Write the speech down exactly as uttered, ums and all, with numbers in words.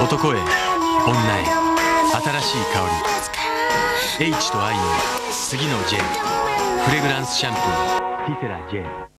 男へ女へ新しい香り H と I の次の J フレグランスシャンプーティセラ J